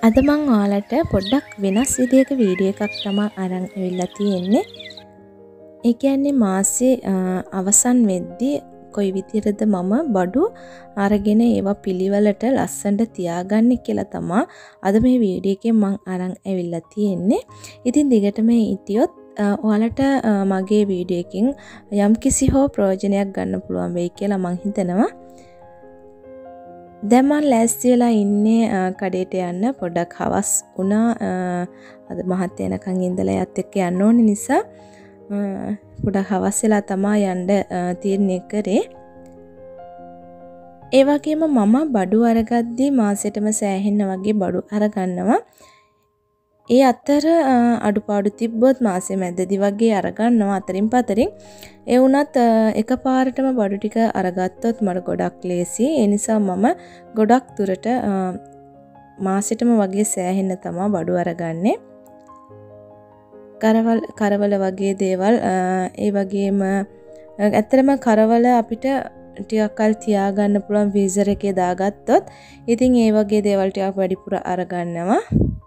අද මං ඔයාලට පොඩ්ඩක් වෙනස් විදියක වීඩියෝ එකක් තමයි අරන් ඇවිල්ලා තියෙන්නේ. ඒ කියන්නේ මාසේ අවසන් වෙද්දී කොයි විදියටද මම බඩු අරගෙන ඒවා පිළිවෙලට ලස්සනට තියාගන්නේ කියලා තමයි අද මේ වීඩියෝ එකෙන් මං අරන් ඇවිල්ලා තියෙන්නේ. ඉතින් දිගටම හිටියොත් ඔයාලට මගේ වීඩියෝ එකකින් යම්කිසි හෝ ප්‍රයෝජනයක් ගන්න පුළුවන් වෙයි කියලා මං හිතනවා. දැන් මම ලෑස්ති වෙලා ඉන්නේ කඩේට යන්න. පොඩ්ඩක් හවස් වුණා. අද මහත් වෙනකන් ඉඳලා යත් එක්ක යන්න ඕන නිසා පොඩ්ඩක් හවස් වෙලා තමයි යන්න තීරණය කරේ. ඒ වගේම මම බඩු අරගද්දී මාසෙටම සෑහෙන්න වගේ බඩු අරගන්නවා. ඒ අතර අඩුපාඩු තිබ්බොත් මාසෙ මැදදී වගේ අරගන්නවා අතරින් පතරින්. ඒ වුණත් එකපාරටම බඩු ටික අරගත්තොත් මට ගොඩක් ලේසි. ඒ නිසා මම ගොඩක් දුරට මාසෙටම වගේ සෑහෙන්න තමයි බඩු අරගන්නේ. කරවල වගේ දේවල් ඒ වගේම ඇත්තටම කරවල අපිට ටිකක් කල් තියාගන්න පුළුවන් ෆ්‍රීසර් එකේ දාගත්තොත් ඉතින් ඒ වගේ දේවල් ටිකක් වැඩිපුර අරගන්නවා.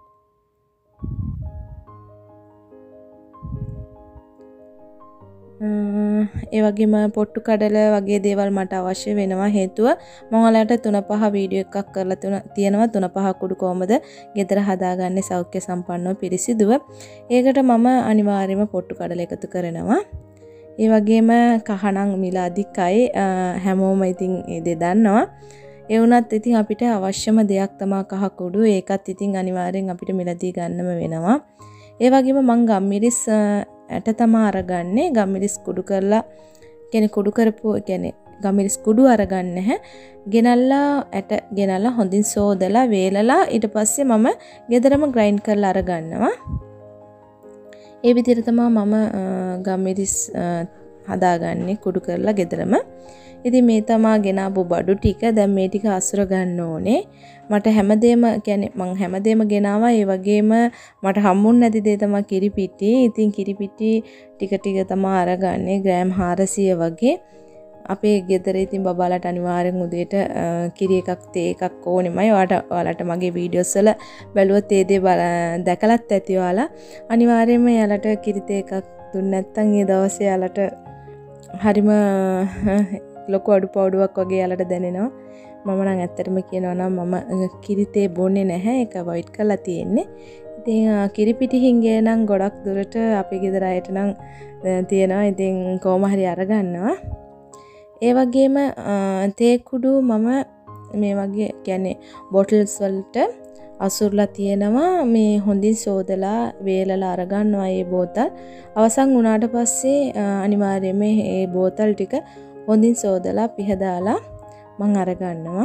ඒ වගේම පොට්ටු කඩල වගේ දේවල් මට අවශ්‍ය වෙනවා. හේතුව මම ඔයාලට 3-5 වීඩියෝ එකක් කරලා තියෙනවා 3-5 කුඩු කොහමද ගෙදර හදාගන්නේ සෞඛ්‍ය සම්පන්නව පිරිසිදුව. ඒකට මම අනිවාර්යයෙන්ම පොට්ටු කඩල එකතු කරනවා. ඒ වගේම කහණන් මිල අධිකයි. හැමෝම ඉතින් ඒ දේ දන්නවා. ඒ වුණත් ඉතින් අපිට අවශ්‍යම දෙයක් තමයි කහ කුඩු. ඒකත් ඉතින් අනිවාර්යෙන් අපිට මිලදී ගන්නම වෙනවා. ඒ වගේම මං ගම්මිරිස් ඇට තමා අරගන්නේ. ගම්මිරිස් කුඩු කරලා කියන්නේ කුඩු කරපු කියන්නේ ගම්මිරිස් කුඩු අරගන්නේ නැහැ. ගෙනල්ලා ඇට ගෙනල්ලා හොඳින් සෝදලා වේලලා ඊට පස්සේ මම ගෙදරම ග්‍රයින්ඩ් කරලා අරගන්නවා. ඒ විදිහට තමයි මම ගම්මිරිස් හදාගන්නේ කුඩු කරලා ගෙදරම. ඉතින් මේ තමා ගෙනාවු බඩු ටික. දැන් මේ ටික අසුර ගන්න ඕනේ. මට හැමදේම කියන්නේ මං හැමදේම ගෙනාවා. ඒ වගේම මට හම්බුන්නේ නැති දේ තමයි කිරිපිටි. ඉතින් කිරිපිටි ටික ටික තමයි අරගන්නේ ග්‍රෑම් 400 වගේ. අපේ ගෙදර ඉතින් බබාලට අනිවාර්යෙන් උදේට කිරි එකක් තේ එකක් ඕනෙමයි. ඔයාලට මගේ වීඩියෝස් වල බැලුවොත් ඒ දේ දැකලත් ඇති ඔයාලා. අනිවාර්යෙන්ම යාලට කිරි තේ එකක් දුන්නේ නැත්නම් ඒ දවසේ යාලට හරිම ලොකු අඩුපාඩුවක් වගේ යාලට දැනෙනවා. මම නම් ඇත්තටම කියනවා නම් මම කිරි තේ බොන්නේ නැහැ. ඒක අවොයිඩ් කරලා තියෙන්නේ. ඉතින් කිරිපිටි හිඟේ නම් ගොඩක් දුරට අපේ ගෙදර අයට නම් තියෙනවා. ඉතින් කොහොම හරි අරගන්නවා. ඒ වගේම තේ කුඩු මම මේ වගේ කියන්නේ බොටල්ස් වලට අසුරලා තියෙනවා. මේ හොඳින් සෝදලා වේලලා අරගන්නවා මේ බෝතල්. අවසන් වුණාට පස්සේ අනිවාර්යයෙන්ම මේ බෝතල් ටික හොඳින් සෝදලා පිහදාලා මම අරගන්නවා.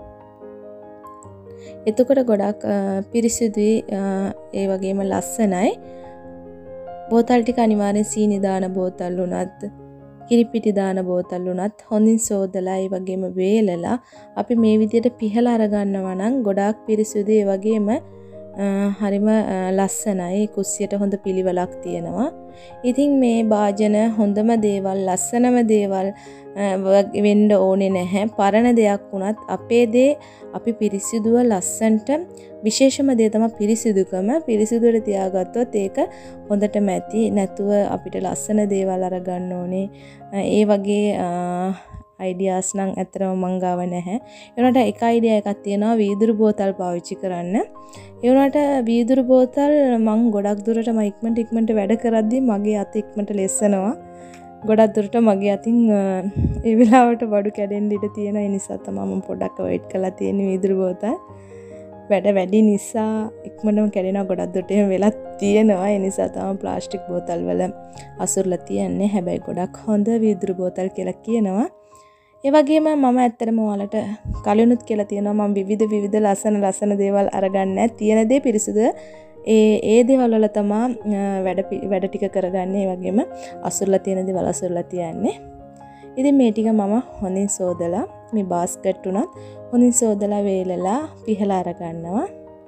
එතකොට ගොඩක් පිරිසිදුයි ඒ වගේම ලස්සනයි. බෝතල් ටික අනිවාර්යෙන් සීනි දාන බෝතල් උනත් කිරිපිටි දාන බෝතල් උනත් හොඳින් සෝදලා ඒ වගේම වේලලා අපි මේ විදිහට පිහලා අරගන්නවා නම් ගොඩාක් පිරිසිදුයි. ඒ වගේම හරිම ලස්සනයි. කුස්සියට හොඳ පිළිවෙලක් තියෙනවා. ඉතින් මේ භාජන හොඳම දේවල් ලස්සනම දේවල් වෙන්න ඕනේ නැහැ. පරණ දෙයක් වුණත් අපේ දේ අපි පිරිසිදුව ලස්සන්ට විශේෂම දේ තමයි පිරිසිදුකම. පිරිසිදුවට තියාගත්තොත් ඒක හොඳටම ඇති. නැතුව අපිට ලස්සන දේවල් අරගන්න ඕනේ. ඒ වගේ අයිඩියාස් නම් ඇත්තටම මං ගාව නැහැ. ඒ වුණාට එක අයිඩියා එකක් තියෙනවා වීදුරු බෝතල් පාවිච්චි කරන්න. ඒ වුණාට වීදුරු බෝතල් මං ගොඩක් දුරට ඉක්මනට වැඩ කරද්දී මගේ අත ඉක්මනට ලෙස්සනවා. ගොඩක් දුරට මගේ අතින් ඒ වෙලාවට බඩු කැඩෙන්න ඉඩ තියෙන නිසා තමයි මම පොඩ්ඩක් අවොයිඩ් කරලා තියෙන්නේ වීදුරු බෝතල්. වැඩ වැඩි නිසා ඉක්මනටම කැඩෙනවා. ගොඩක් දුරට එහෙම වෙලා තියෙනවා. ඒ නිසා තමයි ප්ලාස්ටික් බෝතල් වල අසුරලා තියන්නේ. හැබැයි ගොඩක් හොඳ වීදුරු බෝතල් කියලා කියනවා. ඒ වගේම මම ඇත්තටම ඔයාලට කලිනුත් කියලා තියෙනවා මම විවිධ ලස්සන දේවල් අරගන්නේ. තියෙන දේ පිරිසිදු ඒ දේවල් වල තමයි වැඩ ටික කරගන්නේ. ඒ වගේම අසුරලා තියෙන දේවල් අසුරලා තියන්නේ. ඉතින් මේ ටික මම හොඳින් සෝදලා මේ බාස්කට් උනත් හොඳින් සෝදලා වේලලා පිහලා අරගන්නවා.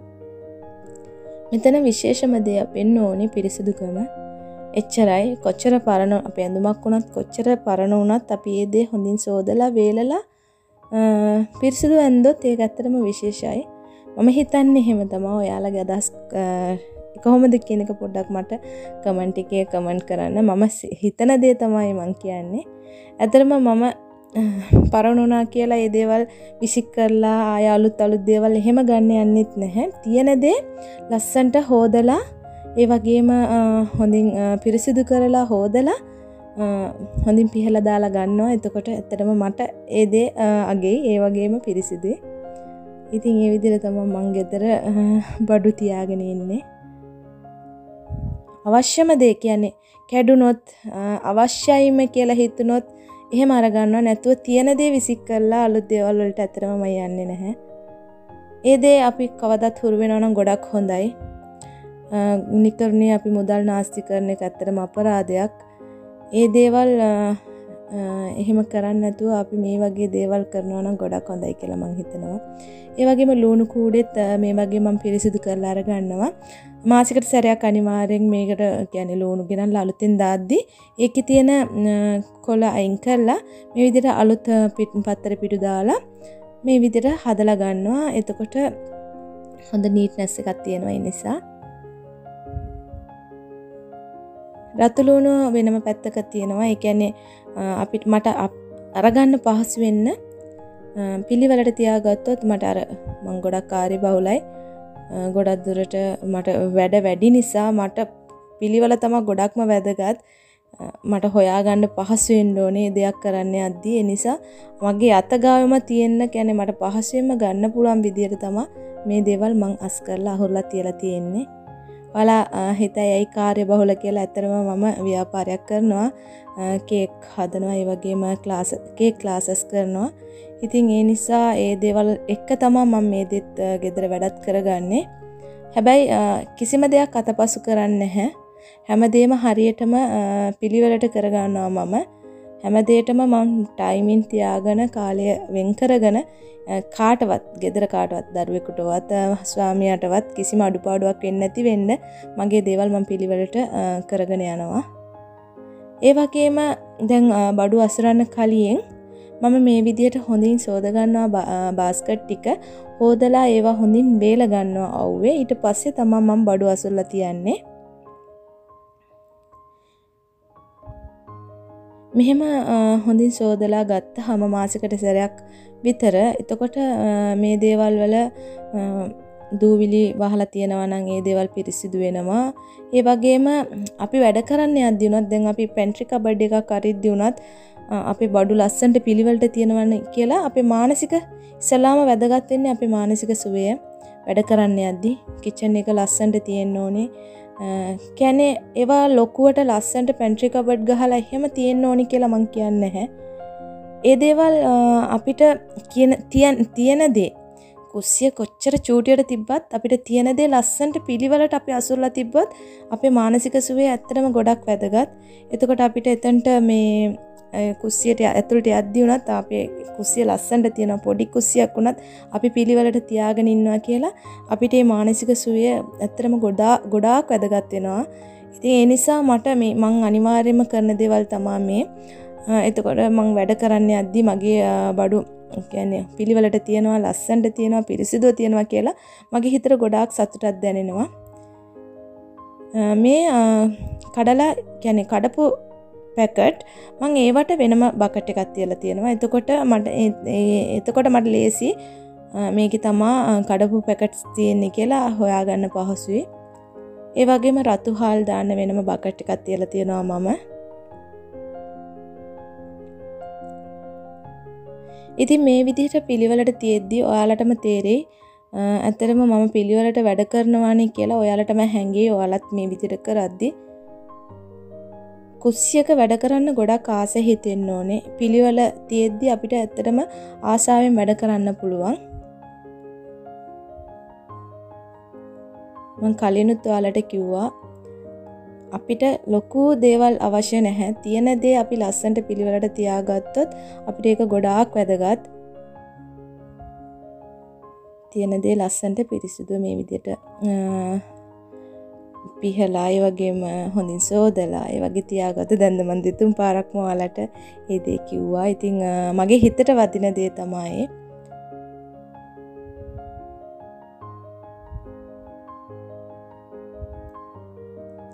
මෙතන විශේෂම දේ වෙන්න ඕනේ පිරිසිදුකම. එච්චරයි. කොච්චර පරණ අපේ ඇඳුමක් වුණත් කොච්චර පරණ වුණත් අපි ඒ දේ හොඳින් සෝදලා වේලලා පිරිසිදු ඇඳොත් ඒක ඇත්තටම විශේෂයි. මම හිතන්නේ එහෙම තමයි. ඔයාලගේ අදහස් කොහොමද කියන එක පොඩ්ඩක් මට කමෙන්ට් එකේ කමෙන්ට් කරන්න. මම හිතන දේ තමයි මම කියන්නේ. ඇත්තටම මම පරණුණා කියලා ඒ දේවල් විසික් කරලා ආය අලුත් දේවල් එහෙම ගන්න යන්නෙත් නැහැ. තියෙන දේ ලස්සන්ට හොදලා ඒ වගේම හොඳින් පිරිසිදු කරලා හොදලා හොඳින් පිහලා දාලා ගන්නවා. එතකොට ඇත්තටම මට ඒ දේ අගේ ඒ වගේම පිරිසිදුයි. ඉතින් ඒ විදිහට තමයි මං ගෙදර බඩු තියාගෙන ඉන්නේ. අවශ්‍යම දේ කියන්නේ කැඩුනොත් අවශ්‍යයිම කියලා හිතුනොත් එහෙම අරගන්නවා. නැතුව තියෙන දේ විසික් කරලා අලුත් දේවල් වලට ඇත්තටම මම යන්නේ නැහැ. ඒ දේ අපි කවදාත් හුරු වෙනවා නම් ගොඩක් හොඳයි. නිකර්ණේ අපි මුදල් නාස්ති කරන එක ඇත්තටම අපරාධයක්. ඒ දේවල් එහෙම කරන්නේ නැතුව අපි මේ වගේ දේවල් කරනවා නම් ගොඩක් හොඳයි කියලා මම හිතනවා. ඒ වගේම ලුණු කූඩෙත් මේ වගේ මම පිරිසිදු කරලා අරගන්නවා. මාසෙකට සැරයක් අනිවාර්යෙන් මේකට කියන්නේ ලුණු ගෙනල්ලා අලුතෙන් දාද්දි ඒකේ තියෙන කොළ අයින් කරලා මේ විදිහට අලුත් පත්තර පිටු දාලා මේ විදිහට හදලා ගන්නවා. එතකොට හොඳ නීට්නස් එකක් තියෙනවා. ඒ නිසා රතු ලුණු වෙනම පැත්තක තියෙනවා. ඒ කියන්නේ අපිට මට අරගන්න පහසු වෙන්න පිළිවෙලට තියාගත්තොත් මට අර මම ගොඩක් කාර්යබහුලයි. ගොඩක් දුරට මට වැඩ වැඩි නිසා මට පිළිවෙල තමයි ගොඩක්ම වැදගත්. මට හොයාගන්න පහසු වෙන්න ඕනේ දෙයක් කරන්න යද්දී. ඒ නිසා මගේ අතගාවෙම තියෙන්න කියන්නේ මට පහසුවෙන්ම ගන්න පුළුවන් විදියට තමයි මේ දේවල් මං අස් කරලා අහුරලා තියලා තියෙන්නේ. ඔයාලා හිතයි ඇයි කාර්යබහුල කියලා. ඇත්තටම මම ව්‍යාපාරයක් කරනවා. කේක් හදනවා. ඒ වගේම කේක් ක්ලාසස් කරනවා. ඉතින් ඒ නිසා ඒ දේවල් එක තමයි මම මේ දෙත් ගෙදර වැඩත් කරගන්නේ. හැබැයි කිසිම දෙයක් අතපසු කරන්නේ නැහැ. හැමදේම හරියටම පිළිවෙලට කරගන්නවා මම. හැමදේටම මම ටයිමින් තියාගෙන කාලය වෙන් කරගෙන කාටවත් ගෙදර කාටවත් දරුවෙකුටවත් ස්වාමියාටවත් කිසිම අඩුපාඩුවක් වෙන්නේ නැති වෙන්න මගේ දේවල් මම පිළිවෙලට කරගෙන යනවා. ඒ වගේම දැන් බඩු අසරන්න කලින් මම මේ විදියට හොඳින් සෝද ගන්නවා බාස්කට් ටික. හොදලා ඒවා හොඳින් බේල ගන්නවා අවුවේ. ඊට පස්සේ තමයි මම බඩු අසුරලා තියන්නේ. මෙහෙම හොඳින් සෝදලා ගත්තාම මාසෙකට සැරයක් විතර. එතකොට මේ දේවල් වල දූවිලි වහලා තියෙනවා නම් ඒ දේවල් පිරිසිදු වෙනවා. ඒ වගේම අපි වැඩ කරන්න යද්දී උනත් දැන් අපි පැන්ට්‍රි කබඩ් එකක් අරිද්දී උනත් අපේ බඩු ලස්සනට පිළිවෙලට තියෙනවනේ කියලා අපේ මානසික ඉස්සලාම වැදගත් වෙන්නේ අපේ මානසික සුවය. වැඩ කරන්න යද්දී කිචන් එක ලස්සනට තියෙන්න ඕනේ. කියන්නේ ඒවා ලොකුවට ලස්සනට පැන්ට්‍රි කබඩ් ගහලා එහෙම තියෙන්න ඕනි කියලා මං කියන්නේ නැහැ. ඒ දේවල් අපිට තියෙන දේ කුස්සිය කොච්චර චූටියට තිබ්බත් අපිට තියෙන දේ ලස්සනට පිළිවෙලට අපි අසුරලා තිබ්බොත් අපේ මානසික සුවය ඇත්තටම ගොඩක් වැදගත්. එතකොට අපිට එතනට මේ කුස්සියට ඇතුළට යද්දී උනත් අපේ කුස්සිය ලස්සනට තියෙන පොඩි කුස්සියක් උනත් අපි පිළිවෙලට තියාගෙන ඉන්නවා කියලා අපිට මේ මානසික සුවය ඇත්තටම ගොඩාක් වැදගත් වෙනවා. ඉතින් ඒ නිසා මට මේ මං අනිවාර්යයෙන්ම කරන දේවල් තමයි මේ. එතකොට මං වැඩ කරන්න යද්දී මගේ බඩු කියන්නේ පිළිවෙලට තියනවා ලස්සනට තියනවා පිරිසිදුව තියනවා කියලා මගේ හිතට ගොඩාක් සතුටක් දැනෙනවා. මේ කඩලා කියන්නේ කඩපු පැකට් මම ඒවට වෙනම බකට් එකක් තියලා තියෙනවා. එතකොට මට ලේසි මේකේ තමා කඩපු පැකට්ස් තියෙන්නේ කියලා හොයාගන්න පහසුයි. ඒ වගේම රතු හාල් දාන්න වෙනම බකට් එකක් තියලා තියෙනවා මම. ඉතින් මේ විදිහට පිළිවෙලට තියෙද්දි ඔයාලටම තේරෙයි ඇත්තටම මම පිළිවෙලට වැඩ කරනවානේ කියලා ඔයාලටම හැංගෙයි. ඔයාලත් මේ විදිහට කරද්දි කුස්සියක වැඩ කරන්න ගොඩක් ආස හිතෙන්න ඕනේ. පිළිවෙල තියෙද්දි අපිට ඇත්තටම ආසාවෙන් වැඩ කරන්න පුළුවන්. මම කලිනුත් ඔයාලට කිව්වා අපිට ලොකු දේවල් අවශ්‍ය නැහැ. තියෙන දේ අපි ලස්සනට පිළිවෙලට තියාගත්තොත් අපිට ඒක ගොඩාක් වැදගත්. තියෙන දේ ලස්සනට පිරිසිදු මේ විදිහට පිහලා ඒ වගේම හොඳින් සෝදලා ඒ වගේ තියාගත්ත. දැන් මම දෙතුන් පාරක්ම ඔයාලට ඒ දේ කිව්වා. ඉතින් මගේ හිතට වදින දේ තමයි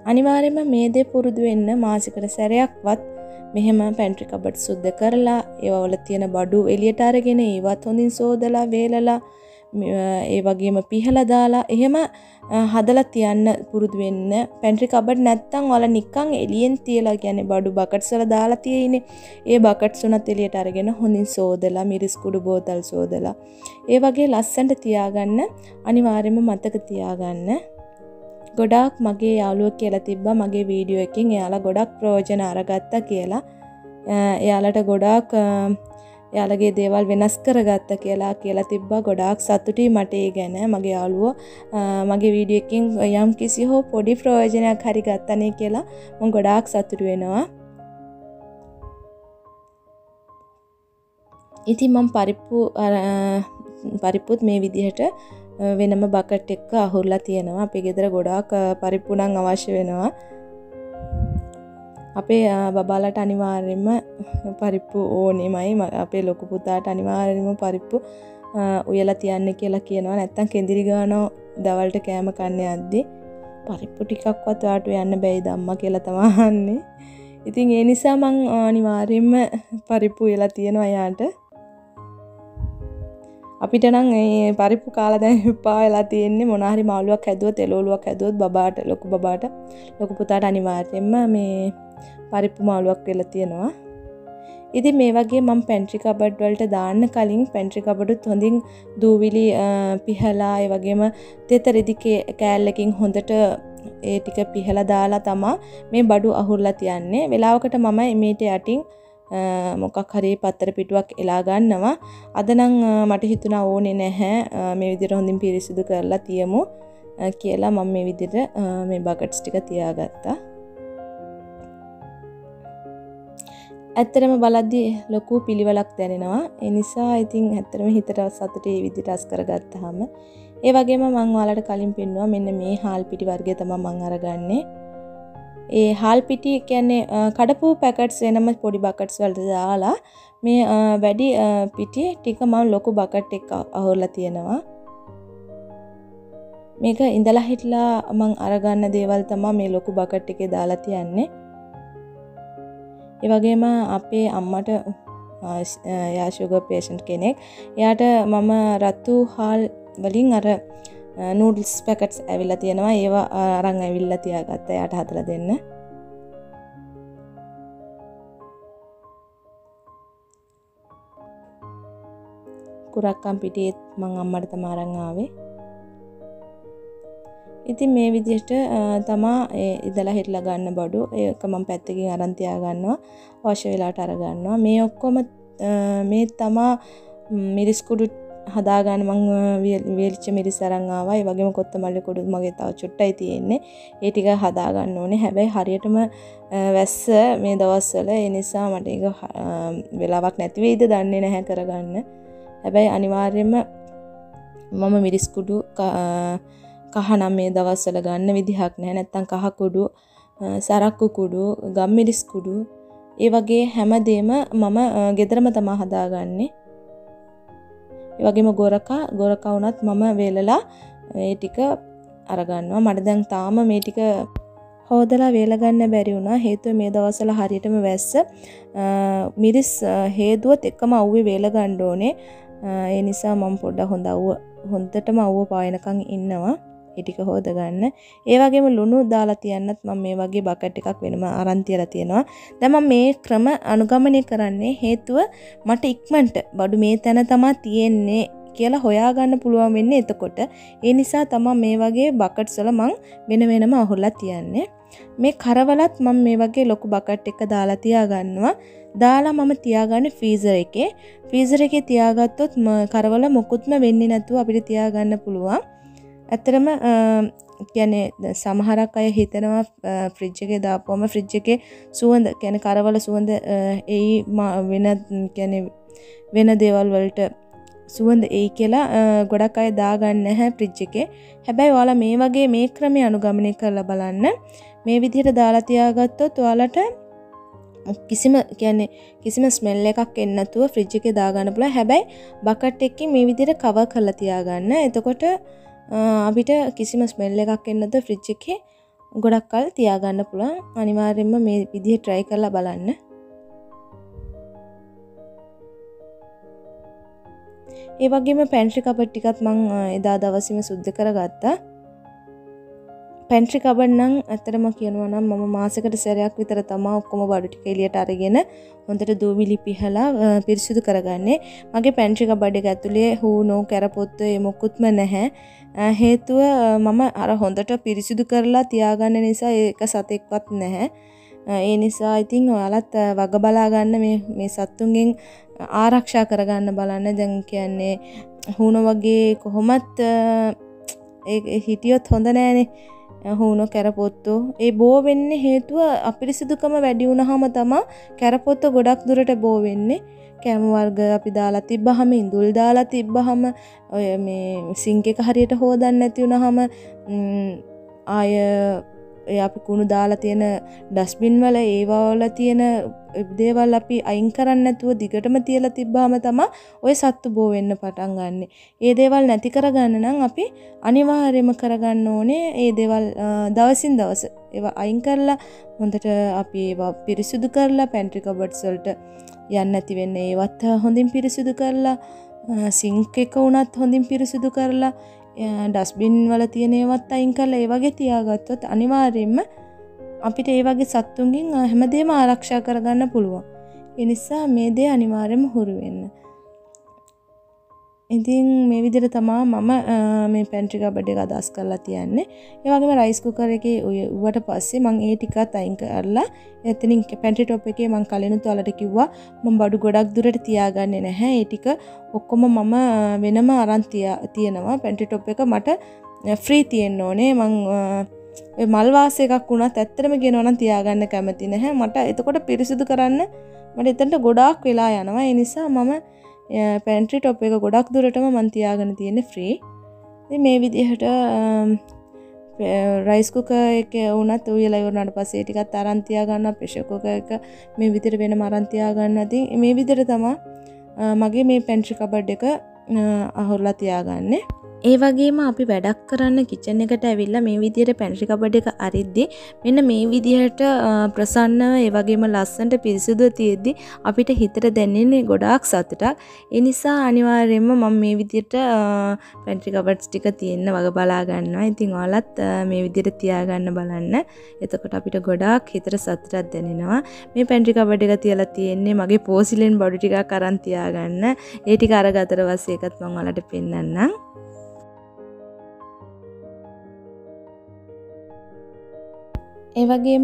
අනිවාර්යයෙන්ම මේ දේ පුරුදු වෙන්න මාසෙකට සැරයක්වත් මෙහෙම පැන්ට්‍රි කබඩ් සුද්ධ කරලා ඒවා වල තියෙන බඩු එළියට අරගෙන ඒවත් හොඳින් සෝදලා වේලලා ඒ වගේම පිහලා දාලා එහෙම හදලා තියන්න පුරුදු වෙන්න. පැන්ට්‍රි කබඩ් නැත්තම් ඔයාලා නිකන් එළියෙන් තියලා කියන්නේ බඩු බකට්ස් වල දාලා තියෙන්නේ. ඒ බකට්ස් උනත් එළියට අරගෙන හොඳින් සෝදලා මිරිස් කුඩු බෝතල් සෝදලා ඒ වගේ ලස්සනට තියාගන්න. අනිවාර්යයෙන්ම මතක තියාගන්න. ගොඩාක් මගේ යාළුවෝ කියලා තිබ්බා මගේ වීඩියෝ එකකින් එයාලා ගොඩක් ප්‍රයෝජන අරගත්තා කියලා. එයාලට ගොඩාක් එයාලගේ දේවල් වෙනස් කරගත්තා කියලා තිබ්බා. ගොඩාක් සතුටුයි මට ඒ ගැන. මගේ යාළුවෝ මගේ වීඩියෝ එකකින් යම් කිසි හෝ පොඩි ප්‍රයෝජනයක් හරි ගත්තනේ කියලා මම ගොඩාක් සතුටු වෙනවා. ඉතින් මම පරිප්පුත් මේ විදිහට වෙනම බකට් එකක අහුරලා තියෙනවා. අපේ ගෙදර ගොඩාක් පරිප්පු නම් අවශ්‍ය වෙනවා. අපේ බබාලට අනිවාර්යයෙන්ම පරිප්පු ඕනෙමයි. අපේ ලොකු පුතාට අනිවාර්යයෙන්ම පරිප්පු උයලා තියන්න කියලා කියනවා. නැත්තම් කෙඳිරි ගානවා දවල්ට කෑම කන්න යද්දි. පරිප්පු ටිකක්වත් ඔයාට යන්න බැයිද අම්මා කියලා තමයි අහන්නේ. ඉතින් ඒ නිසා මං අනිවාර්යයෙන්ම පරිප්පු උයලා තියනවා යාට. අපිට නම් මේ පරිප්පු කාලා දැන් එපා වෙලා තියෙන්නේ. මොන හරි මාළුවක් හැදුවොත් එළවලුවක් හැදුවොත් බබාට ලොකු පුතාට අනිවාර්යයෙන්ම මේ පරිප්පු මාළුවක් වෙලා තියෙනවා. ඉතින් මේ වගේ මම පැන්ට්‍රි කබඩ් වලට දාන්න කලින් පැන්ට්‍රි කබඩුත් හොඳින් දූවිලි පිහලා ඒ වගේම තෙත රෙදි කෑල්ලකින් හොඳට ඒ ටික පිහලා දාලා තමයි මේ බඩු අහුරලා තියන්නේ. වෙලාවකට මම මේට යටින් මොකක් හරි පත්තර පිටුවක් එලා ගන්නවා. අද නම් මට හිතුණා ඕනේ නැහැ මේ විදිහට හොඳින් පිරිසිදු කරලා තියමු කියලා මම මේ විදිහට මේ බකට්ස් ටික තියාගත්තා. ඇත්තටම බලද්දි ලොකු පිළිවෙලක් දැනෙනවා. ඒ නිසා ඉතින් ඇත්තටම හිතට සතුටේ මේ විදිහට අස් කරගත්තාම ඒ වගේම මම ඔයාලට කලින් පෙන්නුවා මෙන්න මේ හාල් පිටි වර්ගය තමයි මම අරගන්නේ. ඒ හාල් පිටි කියන්නේ කඩපු පැකට්ස් වෙනම පොඩි බකට්ස් වලට දාලා මේ වැඩි පිටි ටික මම ලොකු බකට් එකක අහුරලා තියෙනවා. මේක ඉඳලා හිටලා මම අරගන්න දේවල් තමයි මේ ලොකු බකට් එකේ දාලා තියන්නේ. ඒ වගේම අපේ අම්මට යා ෂුගර් පේෂන්ට් කෙනෙක්. එයාට මම රතු හාල් වලින් අර නූඩල්ස් පැකට්ස් ඇවිල්ලා තියෙනවා. ඒවා අරන් ඇවිල්ලා තියාගත්තා එයාට හදලා දෙන්න. කුරක්කම් පිටියේ මම අම්මට තමයි අරන් ආවේ. ඉතින් මේ විදිහට තමා ඉදලා හිටලා ගන්න බඩු ඒක මම පැත්තකින් අරන් තියා ගන්නවා. අවශ්‍ය වෙලාවට අර ගන්නවා. මේ ඔක්කොම මේ තමා මිරිස් කුඩු හදා ගන්න මම වේලිච්ච මිරිස් අරන් ආවා. ඒ වගේම කොත්තමල්ලි කුඩු මගේ තව චුට්ටයි තියෙන්නේ. ඒ ටික හදා ගන්න ඕනේ. හැබැයි හරියටම වැස්ස මේ දවස්වල ඒ නිසා මට ඒක වෙලාවක් නැති වෙයිද දන්නේ නැහැ කරගන්න. හැබැයි අනිවාර්යයෙන්ම මම මිරිස් කුඩු කහ නම් මේ දවස්වල ගන්න විදිහක් නැහැ. නැත්තම් කහ කුඩු, සරක්කු කුඩු, ගම්මිරිස් කුඩු ඒ වගේ හැමදේම මම ගෙදරම තමයි හදාගන්නේ. ඒ වගේම ගොරකා වුණත් මම වේලලා ඒ ටික අරගන්නවා. මට දැන් තාම මේ ටික හොදලා වේල ගන්න බැරි වුණා. හේතුව මේ දවස්වල හරියටම වැස්ස මිරිස් හේදුවත් එකම අවුවේ වේල ගන්න ඕනේ. ඒ නිසා මම පොඩ්ඩක් හොඳටම අවුව පායනකන් ඉන්නවා. ඒ ටික හොද ගන්න. ඒ වගේම ලුණු දාලා තියන්නත් මම මේ වගේ බකට් එකක් වෙනම අරන් තියලා තියෙනවා. දැන් මම මේ ක්‍රම අනුගමනය කරන්නේ හේතුව මට ඉක්මනට බඩු මේ තැන තමයි තියෙන්නේ කියලා හොයාගන්න පුළුවන් වෙන්නේ එතකොට. ඒ නිසා තමයි මේ වගේ බකට්ස් වල මම වෙනම අහුරලා තියන්නේ. මේ කරවලත් මම මේ වගේ ලොකු බකට් එක දාලා තියාගන්නවා. දාලා මම තියාගන්නේ ෆ්‍රීසර් එකේ. ෆ්‍රීසර් එකේ තියාගත්තොත් කරවල මොකුත්ම වෙන්නේ නැතුව අපිට තියාගන්න පුළුවන්. ඇත්තටම කියන්නේ සමහරක් අය හිතනවා ෆ්‍රිජ් එකේ දාපුවම ෆ්‍රිජ් එකේ සුවඳ කියන්නේ කරවල සුවඳ වෙන දේවල් වලට සුවඳ එයි කියලා ගොඩක් අය දාගන්න නැහැ ෆ්‍රිජ් එකේ. හැබැයි ඔයාලා මේ වගේ මේ ක්‍රමය අනුගමනය කරලා බලන්න. මේ විදිහට දාලා තියාගත්තොත් ඔයාලට කිසිම ස්මෙල් එකක් එන්නේ නැතුව ෆ්‍රිජ් එකේ දාගන්න පුළුවන්. හැබැයි බකට් එකකින් මේ විදිහට කවර් කරලා තියාගන්න. එතකොට අපිට කිසිම ස්මෙල් එකක් එන්නේ නැතුව ෆ්‍රිජ් එකේ ගොඩක් කල් තියාගන්න පුළුවන්. අනිවාර්යයෙන්ම මේ විදිහට try කරලා බලන්න. ඒ වගේම pantry cupboard ටිකත් මම එදා දවසේම සුද්ධ කරගත්තා. pantry cupboard නම් ඇත්තටම කියනවා නම් මම මාසෙකට සැරයක් විතර තමයි ඔක්කොම බඩු ටික එළියට අරගෙන හොඳට දූවිලි පිහලා පිරිසිදු කරගන්නේ. මගේ pantry cupboard එක ඇතුලේ හූනෝ කැරපොත්තු ඒ මොකුත්ම නැහැ. හේතුව මම අර හොඳට පිරිසිදු කරලා තියාගන්න නිසා ඒක සතෙක්වත් නැහැ. ඒ නිසා ඉතින් ඔයාලත් වග බලා ගන්න මේ සත්තුන්ගෙන් ආරක්ෂා කරගන්න බලන්න. දැන් කියන්නේ හූනෝ වගේ කොහොමත් ඒ හිටියොත් හොඳ නෑනේ. හූනෝ කැරපොත්තු ඒ බෝ වෙන්නේ හේතුව අපිරිසිදුකම වැඩි වුණාම තමයි කැරපොත්තු ගොඩක් දුරට බෝ වෙන්නේ. කැම වර්ග අපි දාලා තිබ්බහම ඉඳුල් දාලා තිබ්බහම ඔය මේ සිංක් එක හරියට හොදන්න නැති වුණාම ආය අපි කුණු දාලා තියෙන ඩස්බින් වල ඒවා වල තියෙන දේවල් අපි අයින් කරන්නේ නැතුව දිගටම තියලා තිබ්බාම තමයි ওই සත්තු බෝ වෙන්න පටන් ගන්නෙ. ඒ දේවල් නැති කරගන්න නම් අපි අනිවාර්යයෙන්ම කරගන්න ඕනේ ඒ දේවල් දවසින් දවස ඒවා අයින් කරලා හොඳට අපි ඒවා පිරිසිදු කරලා pantry cupboards වලට යන්න නැති වෙන්නේ ඒවත් හොඳින් පිරිසිදු කරලා සිංක් එක උනත් හොඳින් පිරිසිදු කරලා ඩස්බින් වල තියෙන ඒවත් අයින් කරලා ඒ වගේ තියාගත්තොත් අනිවාර්යයෙන්ම අපිට ඒ වගේ සත්තුන්ගෙන් හැමදේම ආරක්ෂා කරගන්න පුළුවන්. ඒ නිසා මේ දේ අනිවාර්යයෙන්ම හුරු වෙන්න. ඉතින් මේ විදිහට තමයි මම මේ pantry cupboard එක අදහස් කරලා තියන්නේ. ඒ වගේම rice cooker එකේ උවට පස්සේ මම ඒ ටිකත් අයින් කරලා එතනින් pantry top එකේ මම කලිනුත් ඔයාලට කිව්වා මම බඩු ගොඩක් දුරට තියාගන්නේ නැහැ. ඒ ටික ඔක්කොම මම වෙනම අරන් තියනවා. pantry top එක මට free තියෙන්න ඕනේ. මම ඔය මල් වාස් එකක් වුණත් ඇත්තටම කියනවා නම් තියාගන්න කැමති නැහැ. මට එතකොට පිරිසිදු කරන්න මට එතනට ගොඩාක් වෙලා යනවා. ඒ නිසා මම pantry top එක ගොඩක් දුරටම මම තියාගෙන තියෙන්නේ free. ඉතින් මේ විදිහට rice cooker එක උනත් උයලා ඉවරනාට පස්සේ ටිකක් අරන් තියා ගන්නවා. pressure cooker එක මේ විදිහට වෙනම අරන් තියා ගන්නවා. ඉතින් මේ විදිහට තමයි මගේ මේ pantry cupboard එක අහුරලා තියාගන්නේ. ඒ වගේම අපි වැඩක් කරන්න කිචන් එකට ඇවිල්ලා මේ විදිහට pantry cupboard එක අරිද්දි මෙන්න මේ විදිහට ප්‍රසන්නව ඒ වගේම ලස්සනට පිරිසිදුව තියෙද්දි අපිට හිතට දැනෙන්නේ ගොඩාක් සතුටක්. ඒ නිසා අනිවාර්යයෙන්ම මම මේ විදිහට pantry cupboards ටික තියෙන්න වග බලා ගන්නවා. ඉතින් ඔයාලත් මේ විදිහට තියාගන්න බලන්න. එතකොට අපිට ගොඩාක් හිතට සතුටක් දැනෙනවා. මේ pantry cupboard එක තියලා තියෙන්නේ මගේ පෝසිලෙන් බඩු ටිකක් අරන් තියාගන්න. ඒ ටික අරගතට පස්සේ ඒකත් මම ඔයාලට පෙන්නන්නම්. ඒ වගේම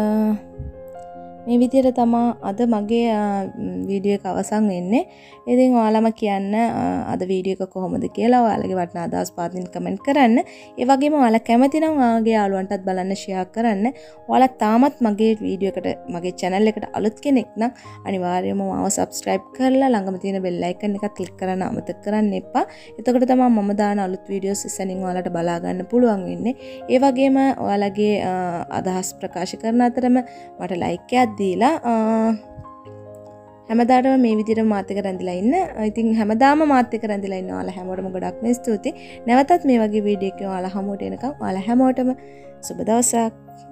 මේ විදිහට තමයි අද මගේ වීඩියෝ එක අවසන් වෙන්නේ. ඉතින් ඔයාලම කියන්න අද වීඩියෝ එක කොහොමද කියලා ඔයාලගේ වටිනා අදහස් පාදින් කමෙන්ට් කරන්න. ඒ වගේම ඔයාලා කැමති නම් ඔයාගේ යාළුවන්ටත් බලන්න ෂෙයා කරන්න. ඔයාලා තාමත් මගේ වීඩියෝ එකට මගේ channel එකට අලුත් කෙනෙක් නම් අනිවාර්යයෙන්ම මාව subscribe කරලා ළඟම තියෙන bell icon එක click කරන්න අමතක කරන්න එපා. එතකොට තමයි මම දාන අලුත් වීඩියෝස් ඉස්සෙනින් ඔයාලට බලා ගන්න පුළුවන් වෙන්නේ. ඒ වගේම ඔයාලගේ අදහස් ප්‍රකාශ කරන අතරම මට like එකක් දීලා හැමදාටම මේ විදිහට මාත් එක්ක රැඳිලා ඉන්න. ඉතින් හැමදාම මාත් එක්ක රැඳිලා ඉන්න ඔයාලා හැමෝටම ගොඩක්ම ස්තුතියි. නැවතත් මේ වගේ වීඩියෝ එකක් ඔයාලා හමුවට එනකම් ඔයාලා හැමෝටම සුබ දවසක්.